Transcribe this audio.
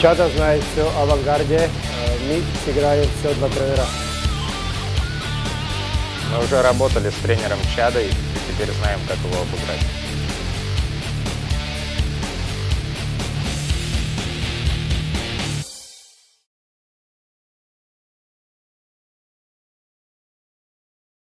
Чада знает все о «Авангарде», мы сыграем все два тренера. Мы уже работали с тренером Чадой и теперь знаем, как его обыграть.